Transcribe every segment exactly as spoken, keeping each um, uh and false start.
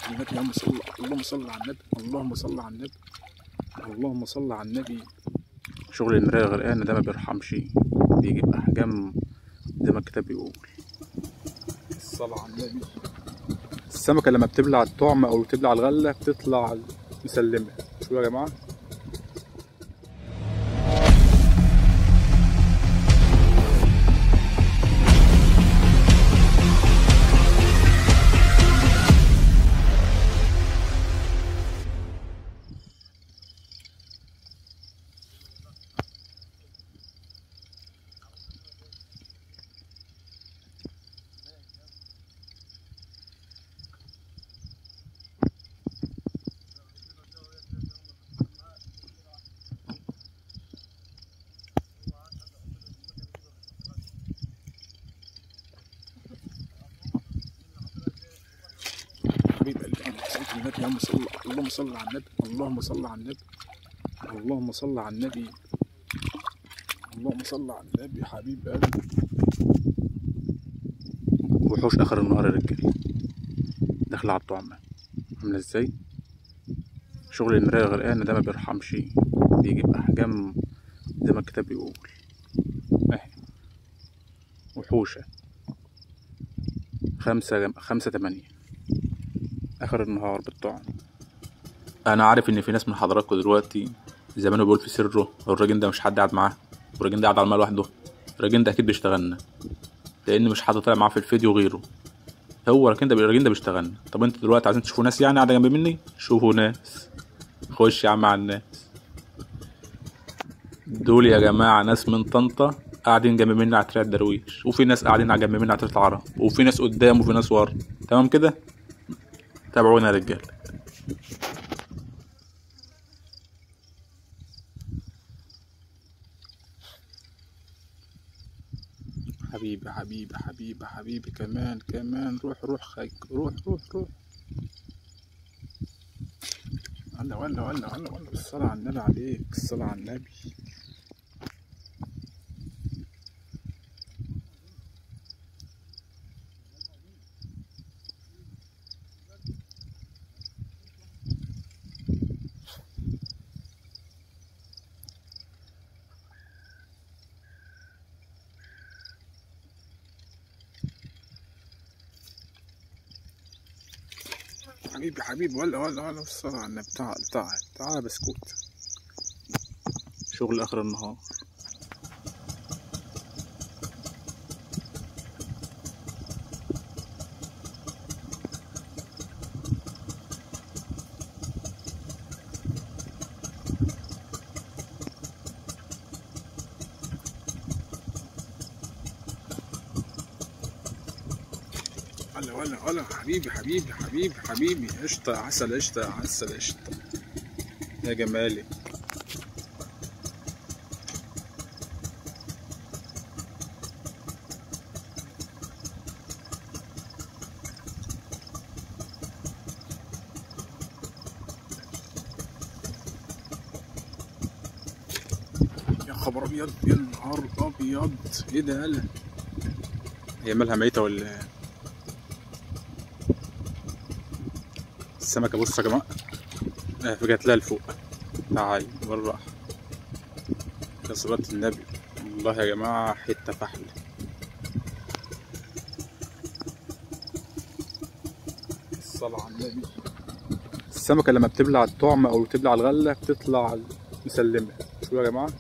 النبي، اللهم صل اللهم صل على النبي، اللهم صل على النبي، اللهم صل على النبي. شغل المراية الغرقانة ده ما بيرحمش، بيجي بأحجام زي ما الكتاب بيقول. الصلاة على النبي. السمكة لما بتبلع الطعم أو بتبلع الغلة بتطلع مسلمة. شوفوا يا جماعة. حبيب قلبي انا صليت النبي، اللهم صل اللهم صل على النبي، اللهم صل على النبي، اللهم صل على النبي، اللهم صل على النبي. حبيب قلبي. وحوش اخر النهار يا رجاله داخله على الطعمه عامله ازاي. شغل المرايه الغرقانه ده ما بيرحمش، بيجي باحجام زي ما الكتاب بيقول. اهي وحوشه خمسة خمسة تمانية اخر النهار بالطعم. انا عارف ان في ناس من حضراتكم دلوقتي زمانه بيقول في سره الراجل ده مش حد قاعد معاه، والراجل ده قاعد على الماء لوحده، الراجل ده اكيد بيشتغلنا، لان مش حد طالع معاه في الفيديو غيره. هو الراجل ده الراجل ده بيشتغلنا. طب انت دلوقتي عايزين تشوفوا ناس يعني قاعده جنب مني؟ شوفوا ناس. خش يا عم على الناس دول يا جماعه. ناس من طنطا قاعدين جنب مني على ترعه درويش، وفي ناس قاعدين على جنب مني على ترعه العرب، وفي ناس قدام وفي ناس ورا. تمام كده؟ تابعونا يا رجاله. حبيبي حبيبي حبيبي حبيبي. كمان كمان. روح روح خيك. روح روح روح. ولا ولا ولا ولا ولا. الصلاة على النبي عليك. الصلاة على النبي. حبيبي حبيبي. ولا ولا ولا. الصلاة على النبي. تعال تعال تعال بسكوت. شغل آخر النهار. ولا ولا ولا. حبيبي حبيبي حبيبي حبيبي. قشطة عسل. قشطة عسل. قشطة يا جمالي. يا خبر ابيض. يا نهار ابيض. ايه ده يالا؟ هي مالها ميتة ولا؟ السمكة بص يا جماعة فجت لها لفوق. تعالي بالراحة يا صلاة النبي. والله يا جماعة حتة فحلة. الصلاة على النبي. السمكة لما بتبلع الطعم أو بتبلع الغلة بتطلع مسلمة. شوفوا يا جماعة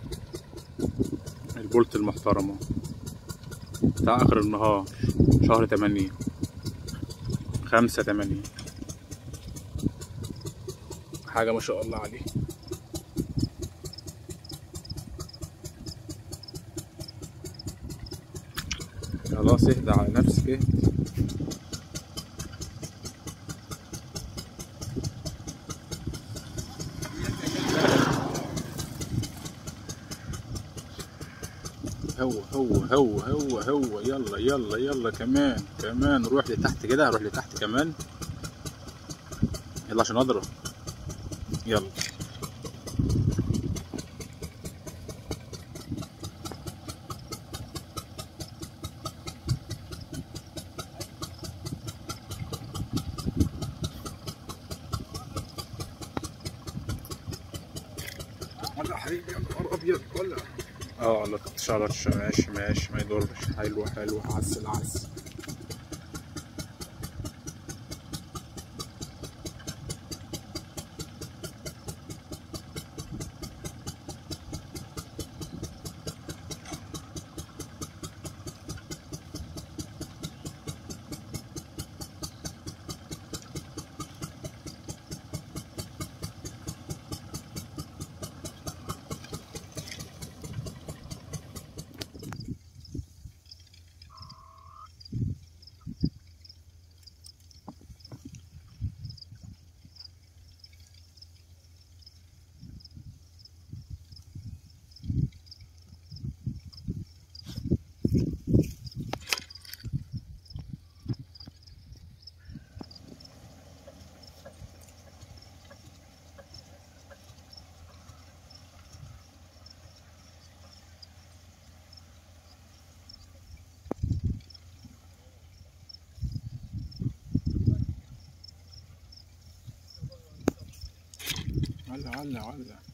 البولت المحترمة بتاع آخر النهار شهر تمانية خمسة تمانية. حاجة ما شاء الله عليه. خلاص اهدى على نفسك. اهدى. هو هو هو هو هو. يلا يلا يلا. كمان كمان. روح لتحت كده. روح لتحت كمان. يلا عشان اضرب. يلا. على حبيبي يا نهار ابيض ولا اه لا تتشرش، ماشي ماشي ما يضرش. حلو حلو، عسل عسل. هلا هلا هلا.